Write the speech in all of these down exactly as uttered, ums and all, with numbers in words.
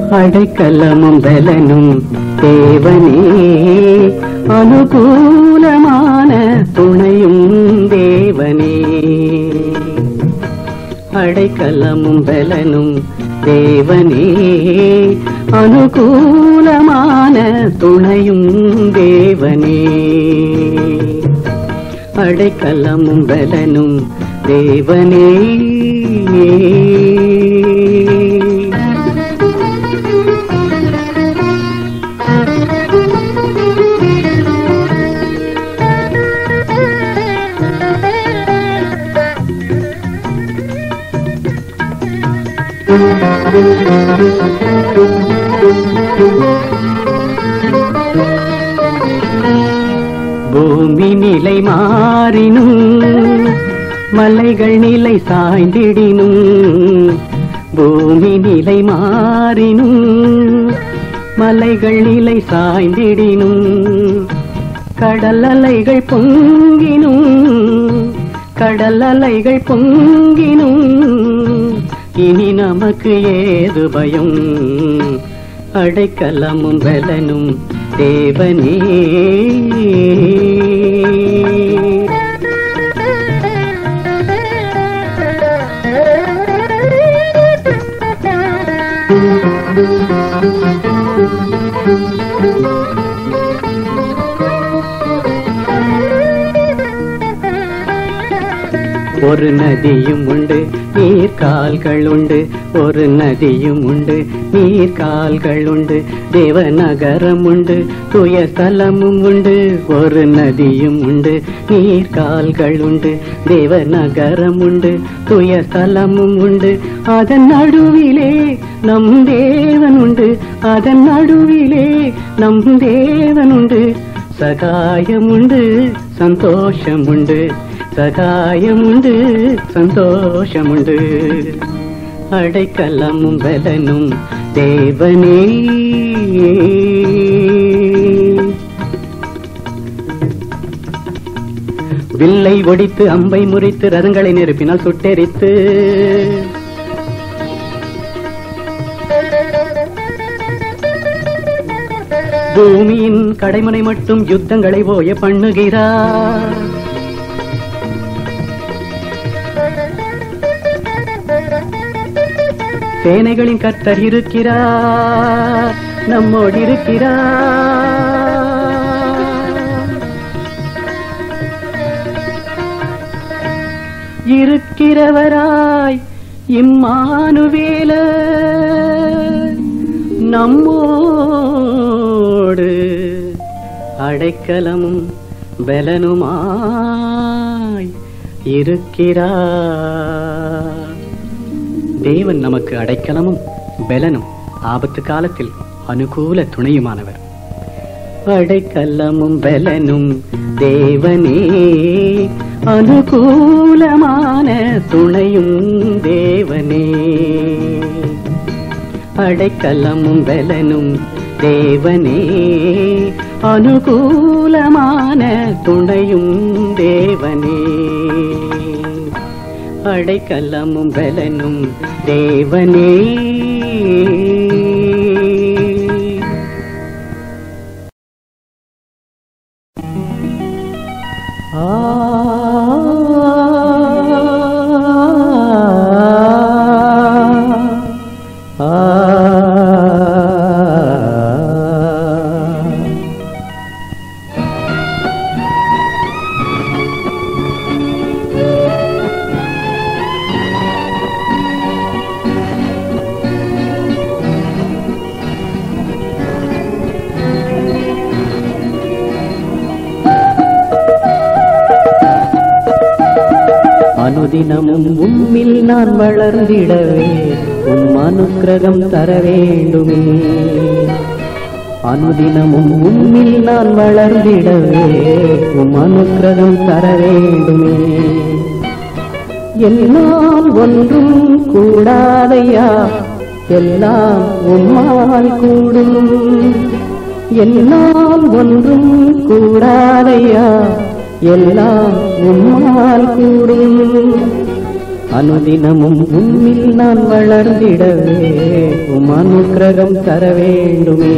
அடைக்கலமும் பலனும் தேவனே, அனுகூலமான துணையும் தேவனே. அடைக்கலமும் பலனும் தேவனே, அனுகூலமான துணையும் தேவனே. அடைக்கலமும் பலனும் தேவனே. பூமி நிலை மாறினும் மலைகள் நிலை சாய்ந்திடினும், பூமி நிலை மாறினும் மலைகள் நிலை சாய்ந்திடினும், கடல் அலைகள் பொங்கினும் கடல் அலைகள் பொங்கினும், இனி நமக்கு ஏது பயம்? அடைக்கலமும் பலனும் தேவனே. ஒரு நதியும் உண்டு நீர்கால்கள் உண்டு, ஒரு நதியும் உண்டு நீர்கால்கள் உண்டு, தேவநகரம் உண்டு துயஸ்தலமும் உண்டு. ஒரு நதியும் உண்டு நீர்கால்கள் உண்டு, தேவநகரம் உண்டு துயஸ்தலமும் உண்டு. அதன் நடுவிலே நம் தேவன் உண்டு, அதன் நடுவிலே நம் தேவன் உண்டு. சகாயம் உண்டு சந்தோஷம் உண்டு, சகாயம் உண்டு சந்தோஷம் உண்டு. அடைக்கலமும் பலனும் தேவனே. வில்லை ஒடித்து அம்பை முறித்து ரதங்களை நெருப்பினால் சுட்டெரித்து, பூமியின் கடைமனை மட்டும் யுத்தங்களை ஓய பண்ணுகிறார். சேனைகளின் கர்த்தர் இருக்கிறார், நம்மோடு இருக்கிறார். இருக்கிறவராய் இம்மானுவேலர் நம்மோடு, அடைக்கலமும் பலனுமாய் இருக்கிறார். தேவன் நமக்கு அடைக்கலமும் பலனும், ஆபத்து காலத்தில் அனுகூல துணையுமானவர். அடைக்கலமும் பலனும் தேவனே, அனுகூலமான துணையும் தேவனே. அடைக்கலமும் பலனும் தேவனே, அனுகூலமான துணையும் தேவனே. அடைக்கலமும் பலனும் தேவனே. ஆ அனுதினமும் உம்மில் நான் வளர்ந்திடவே உம் அனுக்கிரகம் தர வேண்டுமே. அனுதினமும் உம்மில் நான் வளர்ந்திடவே உம் அனுக்கிரகம் தர வேண்டுமே. என்னால் ஒன்றும் கூடாதையா, எல்லாம் உம்மால் கூடும். என்னால் ஒன்றும் கூடாதையா, எல்லாம் உம்மால் கூடும். அனுதினமும் உம்மில் நான் வளர்ந்திடவே உம் அனுக்கிரகம் தர வேண்டுமே.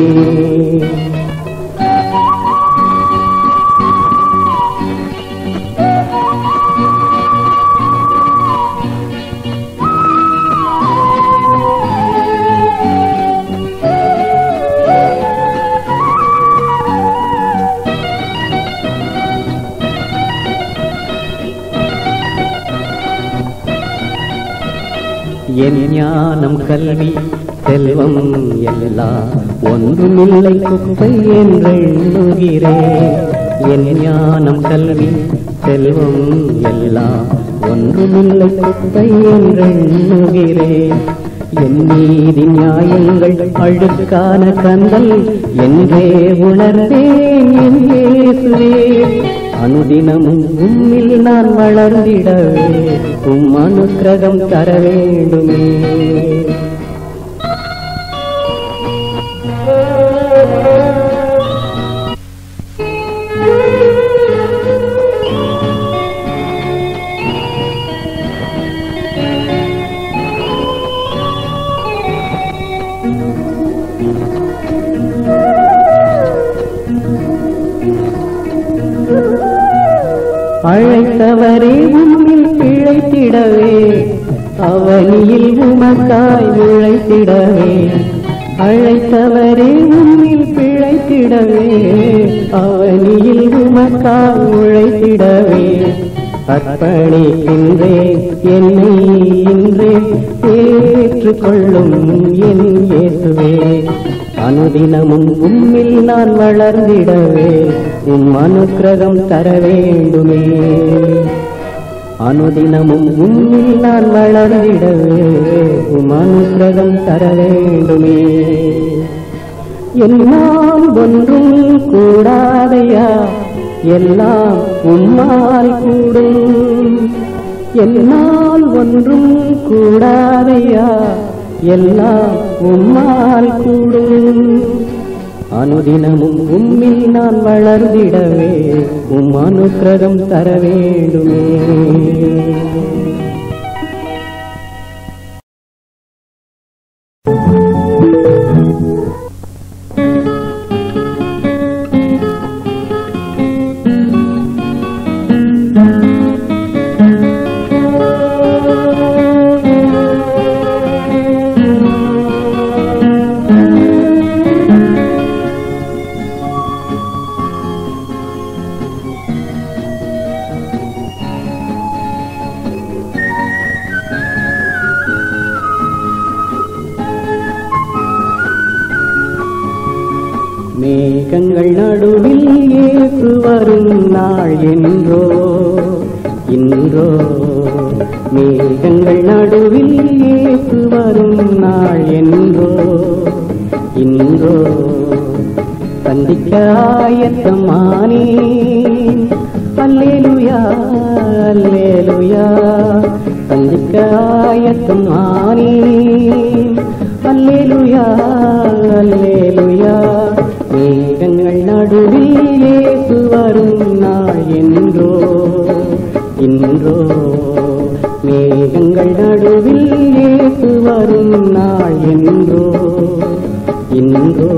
என் ஞானம் கல்வி செல்வம் எல்லாம் ஒன்றுமில்லை குப்பை என்று எண்ணுகிறேன். என் ஞானம் கல்வி செல்வம் எல்லாம் ஒன்றுமில்லை குப்பை என்று எண்ணுகிறேன். என் நீதி நியாயங்கள் அழுக்கான கந்தல் என்றே உணர்ந்தேன் என் இயேசுவே. அனுதினமும் உம்மில் நான் வளர்ந்திடவே உம் அனுக்கிரகம் தர வேண்டுமே. அழைத்தவரே உம்மில் பிழைத்திடவே அவனியில் உமக்காய் உழைத்திடவே. அழைத்தவரே உம்மில் பிழைத்திடவே அவனியில் உமக்காய் உழைத்திடவே. அர்ப்பணிக்கின்றேன் என்னை இன்றே ஏற்றுக்கொள்ளும் என் இயேசுவே. அனுதினமும் உம்மில் நான் வளர்ந்திடவே உம் அனுக்கிரகம் தர வேண்டுமே. அனுதினமும் உம்மில் நான் வளர்ந்திடவே உம் அனுக்கிரகம் தர வேண்டுமே. எல்லாம் ஒன்றும் கூடாதையா எல்லாம் உம்மால் கூடும். என்னால் ஒன்றும் கூடாதையா எல்லாம் உம்மால் கூடும். அனுதினமும் உம்மில் நான் வளர்ந்திடவே உம் அனுக்கிரகம் தர வேண்டுமே. மேகங்கள் நடுவில் இயேசு வரும் நாள் என்றோ இன்றோ. மேகங்கள் நடுவில் இயேசு வரும் நாள் என்றோ இன்றோ. சந்திக்க ஆயத்தமானேன் அல்லேலூயா அல்லேலூயா. சந்திக்க ஆயத்தமானேன் அல்லேலூயா அல்லேலூயா. மேகங்கள் நடுவில் இயேசு வரும் நாள் என்றோ இன்றோ. மேகங்கள் நடுவில் இயேசு வரும் நாள் என்றோ இன்றோ.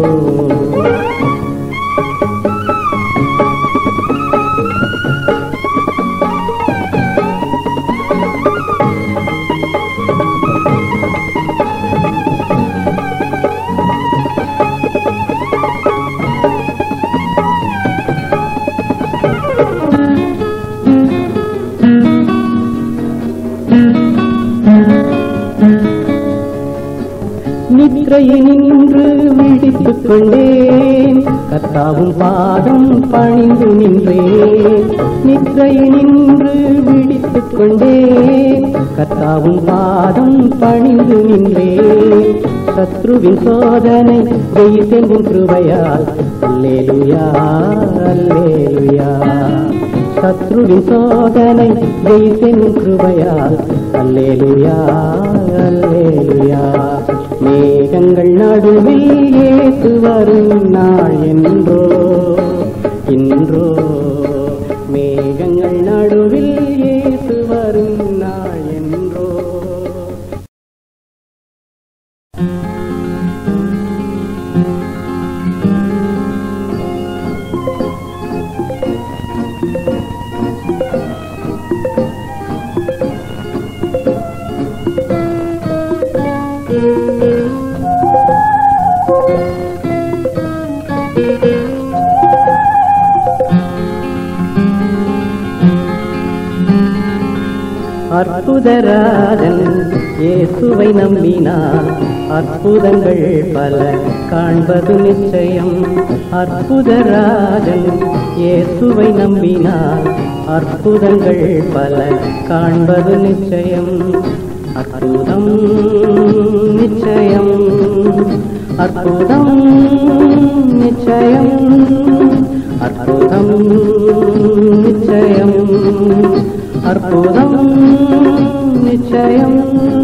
நின்று விழித்துக் கொண்டேன் கர்த்தாவும் பாதம் பணிந்து நின்றேன். நின்று விழித்துக் கொண்டேன் கர்த்தாவும் பாதம் பணிந்து நின்றேன். சத்ருவின் சோதனை ஜெயித்தெங்கும் கிருபையால் அல்லேலூயா அல்லேலூயா. சத்ருவின் சோதனை ஜெயித்தெங்கும் கிருபையால் அல்லேலூயா அல்லேலூயா. மேகங்கள் நடுவில் இயேசு வரும் நாள் என்றோ இன்றோ. மேகங்கள் நடுவில் இயேசு வரும் நாள் என்றோ. அற்புதராஜன் இயேசுவை நம்பினார் அற்புதங்கள் பல காண்பது நிச்சயம். அற்புதராஜன் இயேசுவை நம்பினார் அற்புதங்கள் பல காண்பது நிச்சயம். அற்புதம் நிச்சயம், அற்புதம் நிச்சயம், அற்புதம் நிச்சயம், அற்புதம் நிச்சயம்.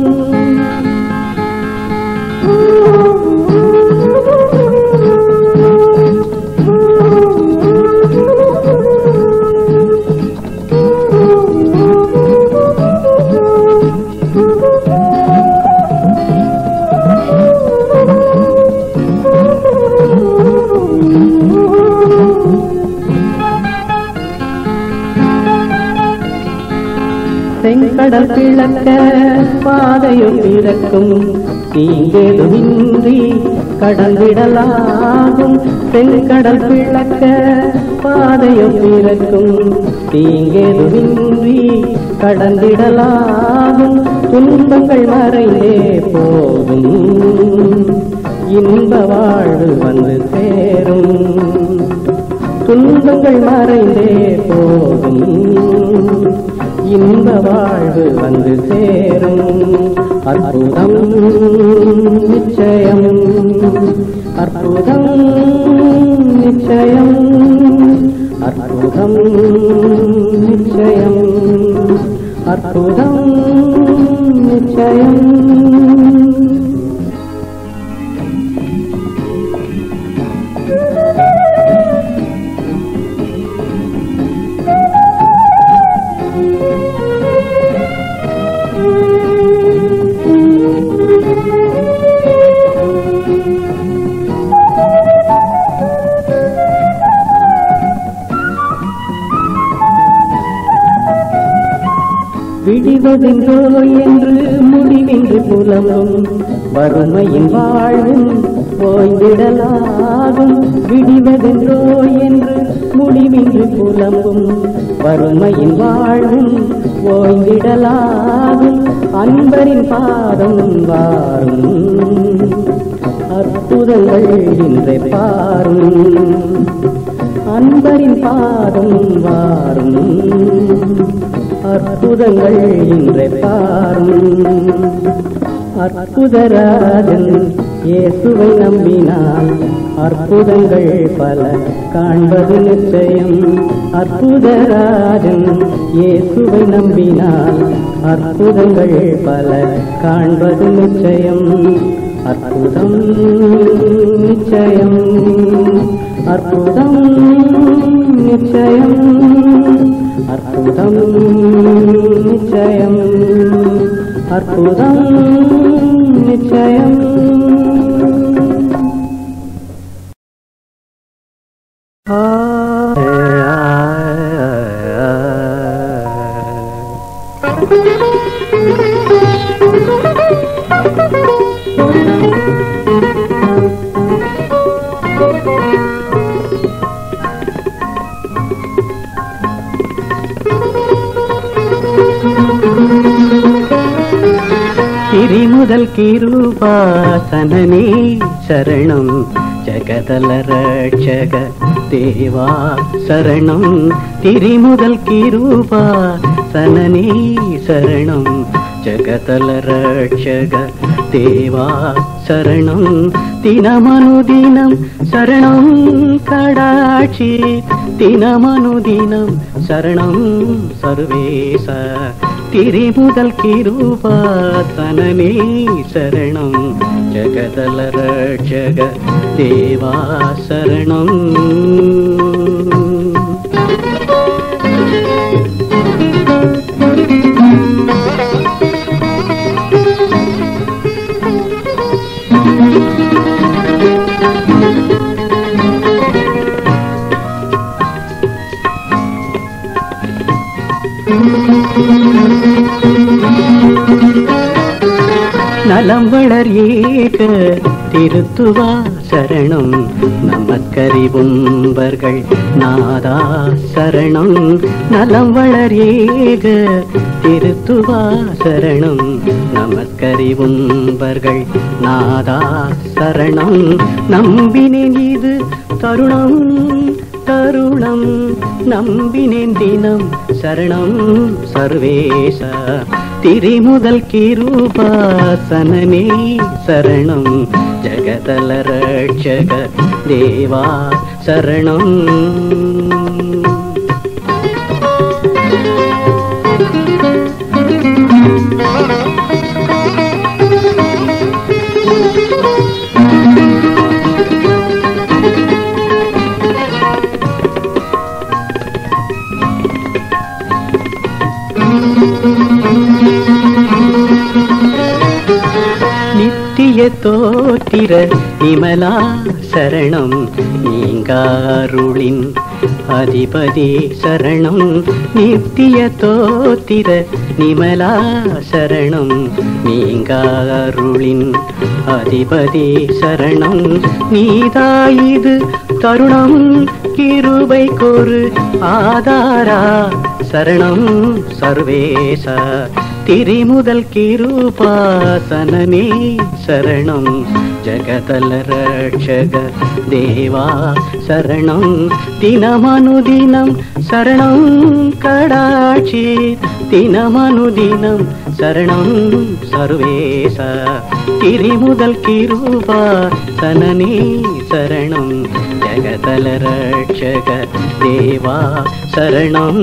செங்கடல் பிளக்க பாதையும் பிறக்கும் தீங்கேதுமின்றி கடந்திடலாகும். செங்கடல் பிளக்க பாதையும் பிறக்கும் தீங்கேதுமின்றி கடந்திடலாகும். துன்பங்கள் மறைந்தே போகும் இன்ப வாழ்வு வந்து சேரும். துன்பங்கள் மறைந்தே போகும் இன்ப வாழ்வு வந்து சேரும். அற்புதம் நிச்சயம், அற்புதம் நிச்சயம், அற்புதம் நிச்சயம், அற்புதம் நிச்சயம். விடிவதென்றோ என்று முடிவென்று புலமும் வறுமையின் வாழ்வும் ஓய்ந்திடலாகும். விடிவதென்றோ என்று முடிவென்று புலமும் வறுமையின் வாழ்வும் ஓய்ந்திடலாகும். அன்பரின் பாதம் வாரும் அற்புதங்கள் இன்றை பாரும். அன்பரின் பாதம் வாரும் அற்புதங்கள் இன்றை பாரும். அற்புதராஜன் இயேசுவை நம்பினால் அற்புதங்கள் பல காண்பது நிச்சயம். அற்புதராஜன் இயேசுவை நம்பினால் அற்புதங்கள் பல காண்பது நிச்சயம். அற்புதம் நிச்சயம், அற்புதம் நிச்சயம், அற்புதம் நிச்சயம், அற்புதம் நிச்சயம். முதல் கிருபாசனனே சரணம் ஜகதல ரட்சக தேவா சரணம். திரிமுதல் கிருபாசனனே சரணம் ஜகதல ரட்சக தேவா சரணம். தினமனுதினம் சரணம் கடாட்சி தினமனுதினம் சரணம் சர்வேச. திரிமுதல் கிருபாசனனே சரணம் ஜகதல ரட்சக தேவா சரணம். நலம் வளர் ஏக திருத்துவா சரணம் நமக்கறிவும்பர்கள் நாதா சரணம் நலம் வளர் ஏக திருத்துவா சரணம் நமக்கறிவும்பர்கள் நாதா சரணம் நம்பினேன் இது தருணம் தருணம் நம்பினேன் தினம் சரணம் சர்வேச திரிமுதல் கிருபாசனனே சரணம் ஜகதல ரட்சக தேவா சரணம் நித்திய தோத்திர நிமலா சரணம் நீங்காருளின் அதிபதி சரணம் நித்திய தோத்திர நிமலா சரணம் நீங்காருளின் அதிபதி சரணம் நீதாயிது தருணம் கிருபை கோரு ஆதாரா சரணம் சர்வேச திரிமுதல் கிருபாசனனே சரணம் ஜகதல ரட்சக தேவா சரணம் தினமனுதினம் சரணம் கடாட்சி தினமனுதினம் சரணம் சர்வேச திரிமுதல் கிருபாசனனே சரணம் ஜகதல ரட்சக தேவா சரணம்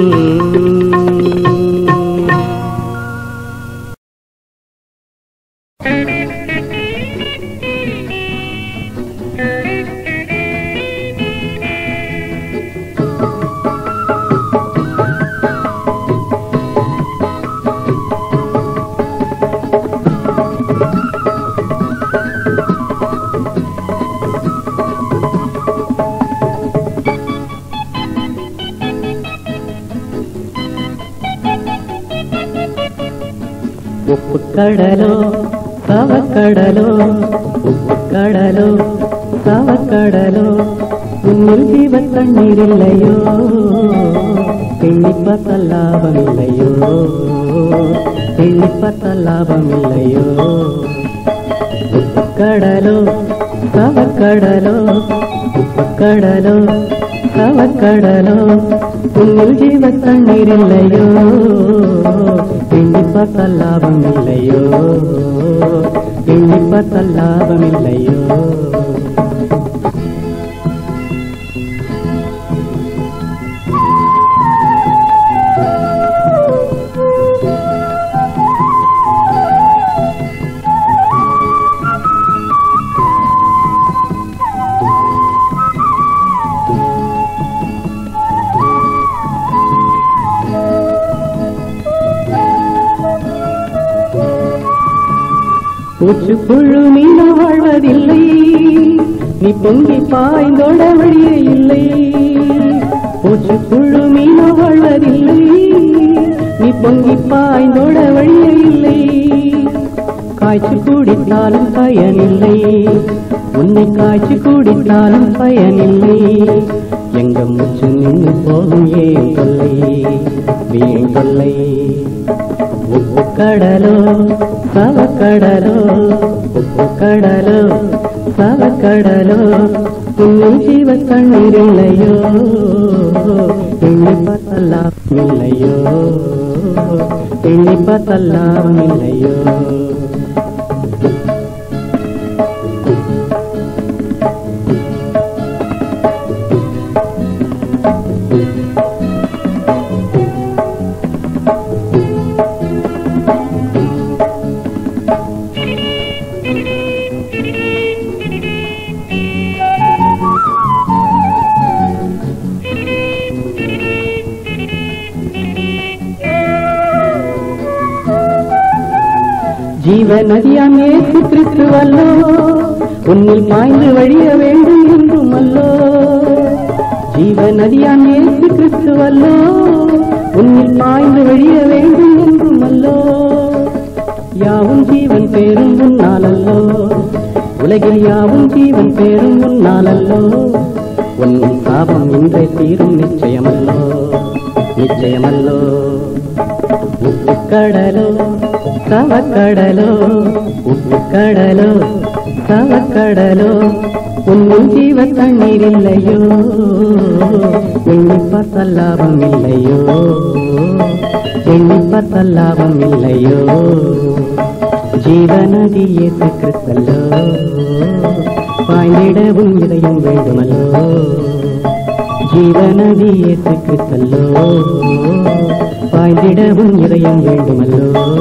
உப்பு கடலோ தவக்கடலோ உப்பு கடலோ தவக்கடலோ உன்னில் ஜீவ தண்ணீர் இல்லையோ எண்ணிப்பத்த லாபம் இல்லையோ எண்ணிப்பத்த லாபம் இல்லையோ உப்பு கடலோ தவக்கடலோ உப்பு கடலோ தவக்கடலோ உன்னில் ஜீவ தண்ணீர் இல்லையோ எண்ணிப்பத்த லாபம் இல்லையோ எண்ணிப்பத்த லாபம் இல்லையோ பூச்சு புழு மீன வாழ்வதில்லை நீ பொங்கி பாய்ந்தோட வழியே இல்லை பூச்சு புழு மீன வாழ்வதில்லை நீ பொங்கி பாய்ந்தோட வழியே இல்லை காய்ச்சி குடித்தாலும் பயனில்லை உன்னை காய்ச்சி குடித்தாலும் பயனில்லை எங்க மூச்சு நின்று போகும் ஏன் தொல்லை வீண் தொல்லை உப்பு கடலோ தவக்கடலோ உப்பு கடலோ தவக்கடலோ உன்னில் ஜீவ தண்ணீர் இல்லையோ எண்ணிப்பத்தல்லாம் இல்லையோ எண்ணிப்பத்தல்லாம் இல்லையோ ஜீவ நதியாம் இயேசு கிறிஸ்துவல்லோ உன்னில் பாய்ந்து வழிய வேண்டும் என்றும் அல்லோ ஜீவ நதியாம் இயேசு கிறிஸ்துவல்லோ உன்னில் பாய்ந்து வழிய வேண்டும் என்றும் அல்லோ யாவும் ஜீவன் பேரும் உன்னாலல்லோ உலகில் யாவும் ஜீவன் பேரும் உன்னாலல்லோ உன் சாபம் இன்றே தீரும் நிச்சயமல்லோ நிச்சயமல்லோ உப்பு கடலோ தவக்கடலோ உப்பு கடலோ தவக்கடலோ உன்னும் ஜீவ தண்ணீர் இல்லையோ எண்ணிப்ப லாபம் இல்லையோ எண்ணிப்ப லாபம் இல்லையோ ஜீவநதி இயேசு கிறிஸ்தல்லோ பாய்ந்திடவும் இதயம் வேண்டுமல்லோ ஜீவநதி இயேசு கிறிஸ்தல்லோ பாய்ந்திடவும் இதயம் வேண்டுமல்லோ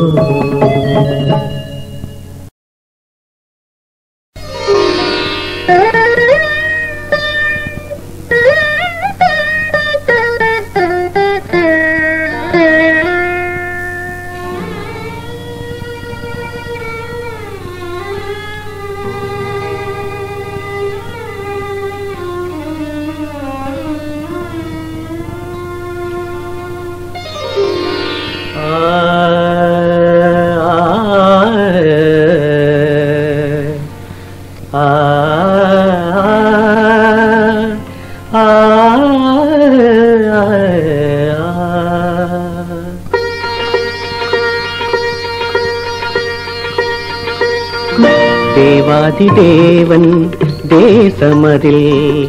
தேவாதி தேவன் தேசமதில்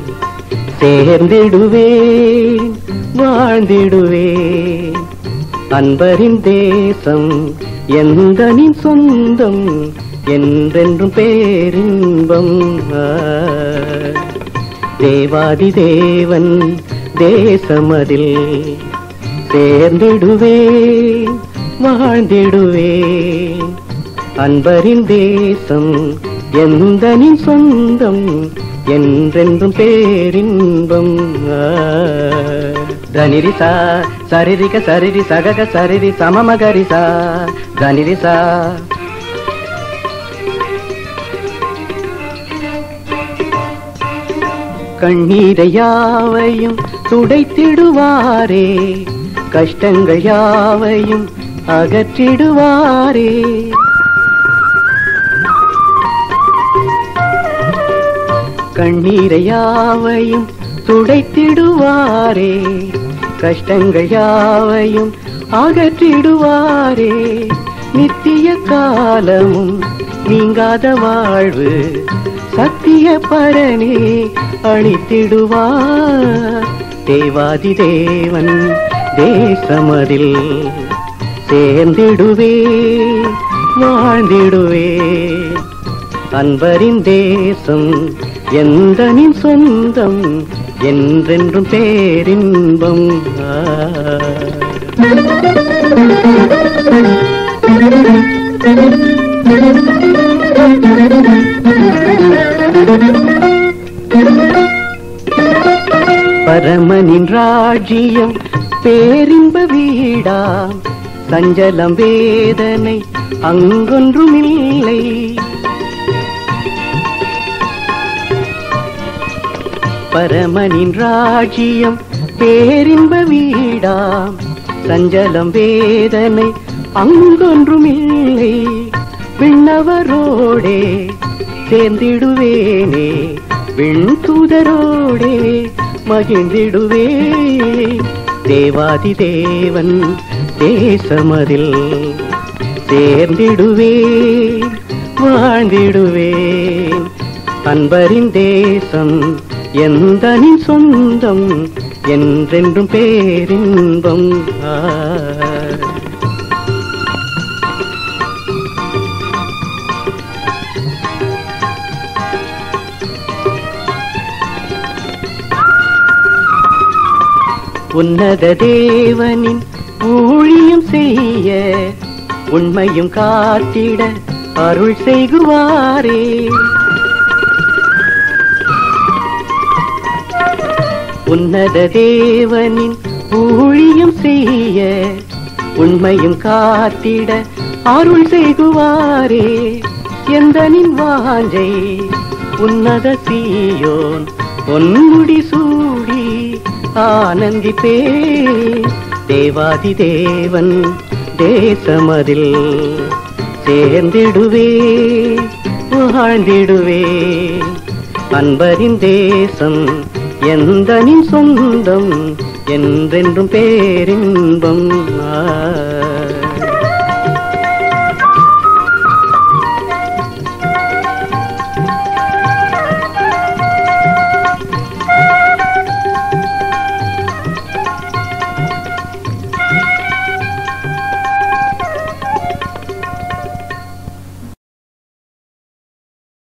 சேர்ந்திடுவேன் வாழ்ந்திடுவேன் அன்பரின் தேசம் எந்தனின் சொந்தம் என்றென்றும் பேரின்பம் தேவாதி தேவன் தேசமதில் சேர்ந்திடுவேன் வாழ்ந்திடுவேன் அன்பரின் தேசம் எந்தனின் சொந்தம் என்றென்றும் பேரின்பம் தனிரிசா சரிரிக சரிரி சகக சரிரி சமமகரிசா தனிரிசா கண்ணீரை யாவையும் துடைத்திடுவாரே கஷ்டங்கள் யாவையும் அகற்றிடுவாரே கண்ணீரை யாவையும் துடைத்திடுவாரே கஷ்டங்கள் யாவையும் அகற்றிடுவாரே நித்திய காலமும் நீங்காத வாழ்வு சத்திய பரனே அளித்திடுவார் தேவாதி தேவன் தேசமதில் சேர்ந்திடுவே வாழ்ந்திடுவே அன்பரின் தேசம் எந்தனின் சொந்தம் என்றென்றும் பேரின்பம் பரமனின் ராஜ்யம் பேரின்ப வீடா சஞ்சலம் வேதனை அங்கொன்றுமில்லை பரமனின் ராஜ்யம் பேரின்ப வீடா சஞ்சலம் வேதனை அங்கொன்றுமில்லை விண்ணவரோடே சேர்ந்திடுவேனே விண் தூதரோடே மகிழ்ந்திடுவே தேவாதி தேவன் தேசமதில் சேர்ந்திடுவே வாழ்ந்திடுவேன் அன்பரின் தேசம் எந்தனின் சொந்தம் என்றென்றும் பேரின்பம் உன்னத தேவனின் ஊழியம் செய்ய உண்மையும் காத்திட அருள் செய்குவாரே உன்னத தேவனின் ஊழியம் செய்ய உண்மையும் காத்திட அருள் செய்குவாரே எந்தனின் வாஞ்சை உன்னத சீயோன் பொன்முடி சூடி ஆனந்திப்பே தேவாதி தேவன் தேசமதில் சேர்ந்திடுவே வாழ்ந்திடுவே. அன்பரின் தேசம் எந்தனின் சொந்தம் என்றென்றும் பேரின்பம். ஆ